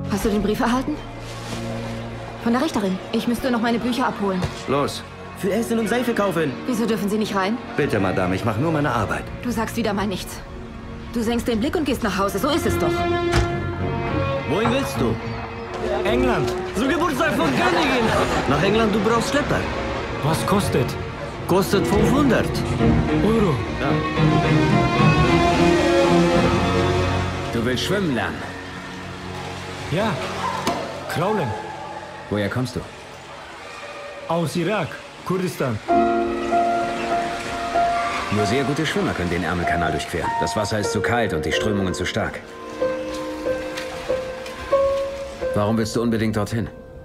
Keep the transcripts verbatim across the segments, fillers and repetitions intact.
Hast du den Brief erhalten? Von der Richterin. Ich müsste noch meine Bücher abholen. Los. Für Essen und Seife kaufen. Wieso dürfen Sie nicht rein? Bitte, Madame, ich mache nur meine Arbeit. Du sagst wieder mal nichts. Du senkst den Blick und gehst nach Hause. So ist es doch. Wohin willst du? England. Zum Geburtstag von Königin. Nach England, du brauchst Schlepper. Was kostet? Kostet fünfhundert. Euro. Ja. Du willst schwimmen lernen? Ja. Kraulen. Woher kommst du? Aus Irak. Kurdistan. Nur sehr gute Schwimmer können den Ärmelkanal durchqueren. Das Wasser ist zu kalt und die Strömungen zu stark. Warum willst du unbedingt dorthin?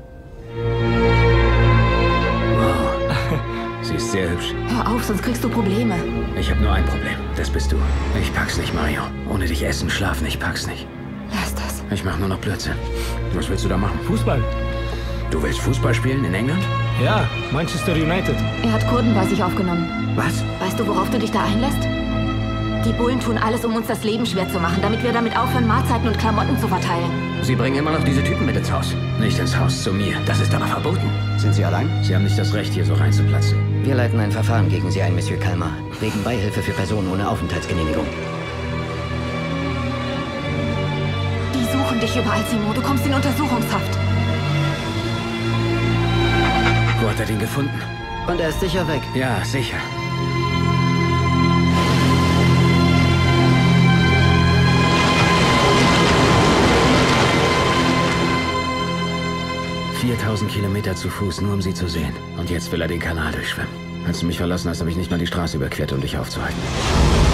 Wow. Sie ist sehr hübsch. Hör auf, sonst kriegst du Probleme. Ich habe nur ein Problem. Das bist du. Ich pack's nicht, Mario. Ohne dich essen, schlafen, ich pack's nicht. Lass das. Ich mach nur noch Blödsinn. Was willst du da machen? Fußball. Du willst Fußball spielen in England? Ja, Manchester United. Er hat Kurden bei sich aufgenommen. Was? Weißt du, worauf du dich da einlässt? Die Bullen tun alles, um uns das Leben schwer zu machen, damit wir damit aufhören, Mahlzeiten und Klamotten zu verteilen. Sie bringen immer noch diese Typen mit ins Haus. Nicht ins Haus, zu mir. Das ist aber verboten. Sind Sie allein? Sie haben nicht das Recht, hier so reinzuplatzen. Wir leiten ein Verfahren gegen Sie ein, Monsieur Kalmar. Wegen Beihilfe für Personen ohne Aufenthaltsgenehmigung. Die suchen dich überall, Simo. Du kommst in Untersuchungshaft. Wo hat er den gefunden? Und er ist sicher weg. Ja, sicher. viertausend Kilometer zu Fuß, nur um sie zu sehen. Und jetzt will er den Kanal durchschwimmen. Als du mich verlassen hast, habe ich nicht mal die Straße überquert, um dich aufzuhalten.